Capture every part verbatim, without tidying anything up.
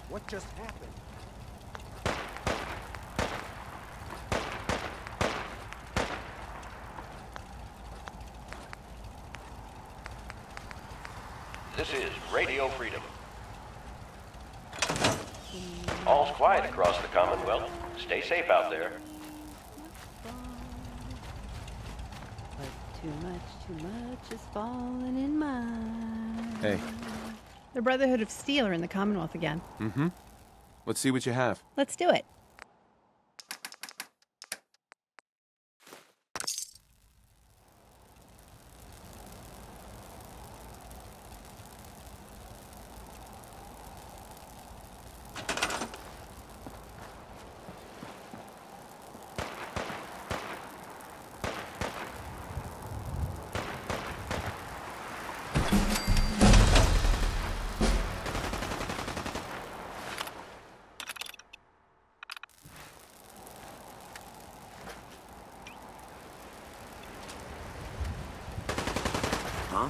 What just happened? This is Radio Freedom. All's quiet across the Commonwealth. Stay safe out there. But too much, too much is falling in mine. Hey. The Brotherhood of Steel are in the Commonwealth again. Mm-hmm. Let's see what you have. Let's do it. Huh?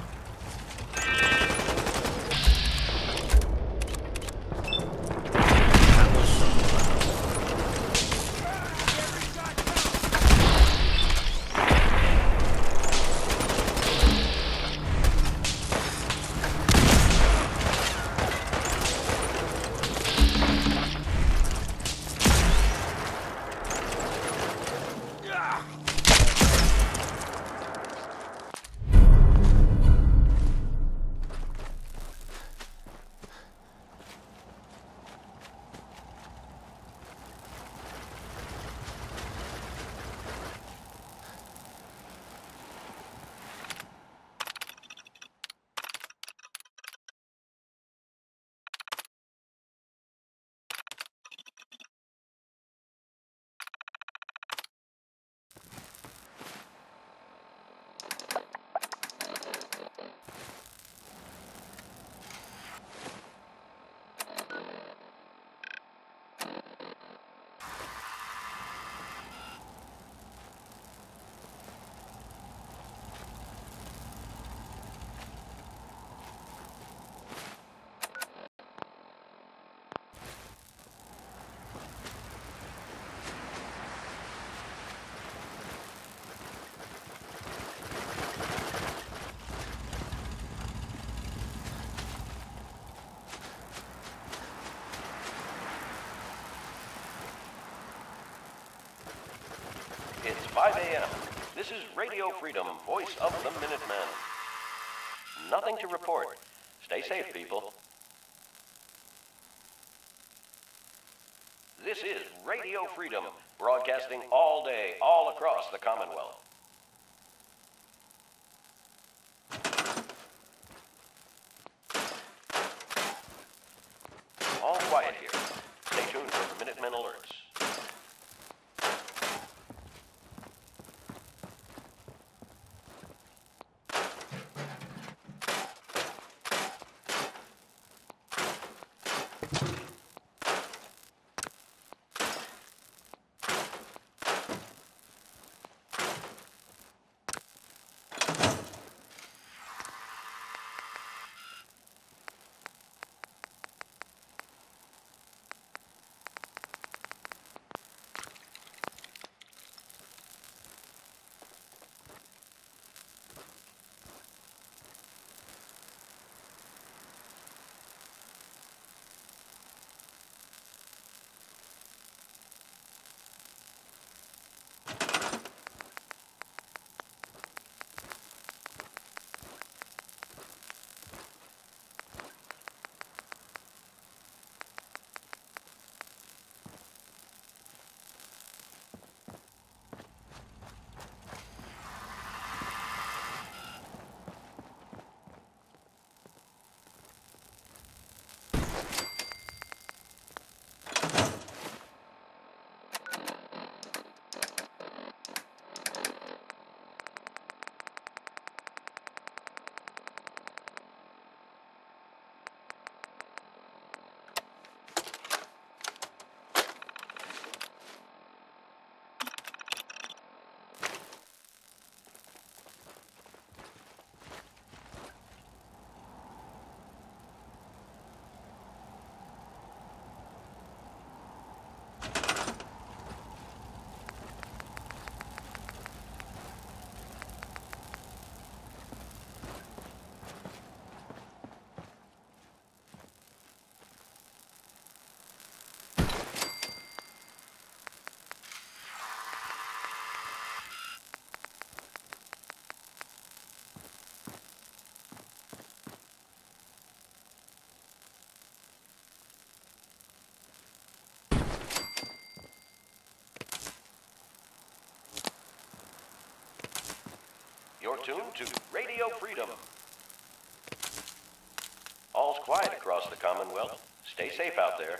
It's five A M This is Radio Freedom, voice of the Minutemen. Nothing to report. Stay safe, people. This is Radio Freedom, broadcasting all day, all across the Commonwealth. All quiet here. Stay tuned for Minutemen alerts. tuned to Radio Freedom. All's quiet across the Commonwealth. Stay safe out there.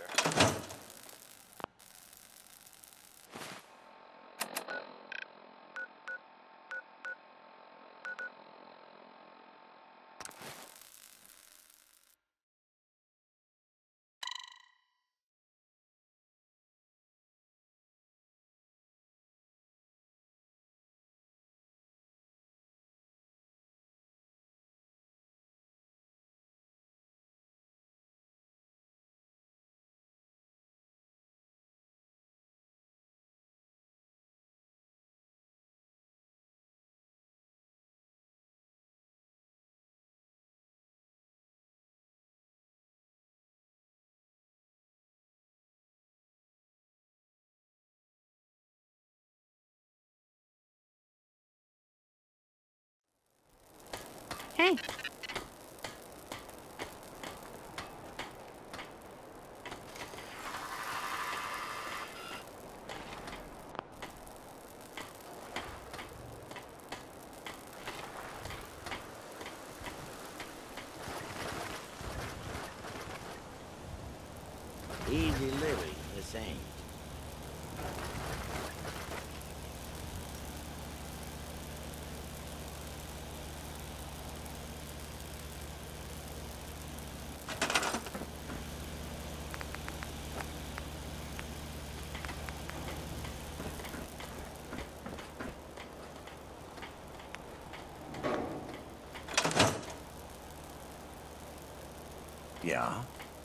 Hey. Easy living, this ain't. Yeah?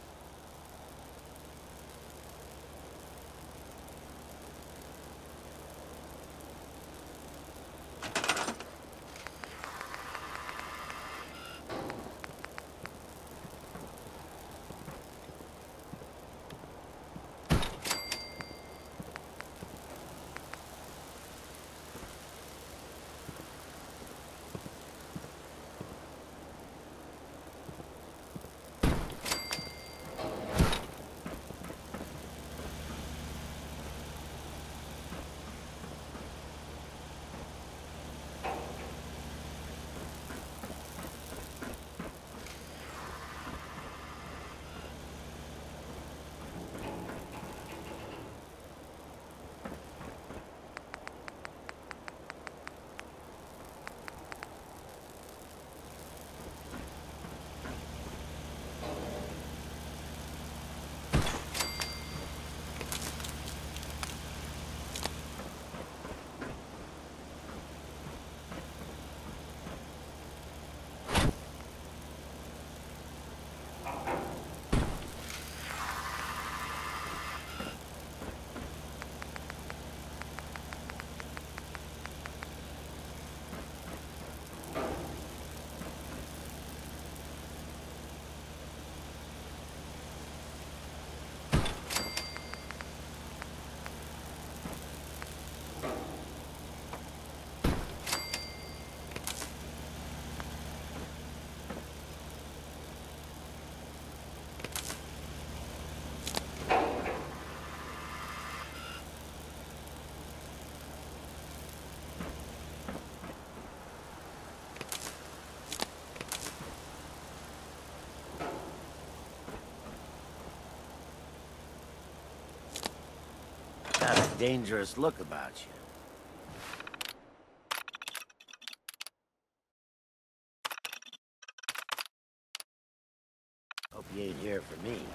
Got a dangerous look about you. Hope you ain't here for me.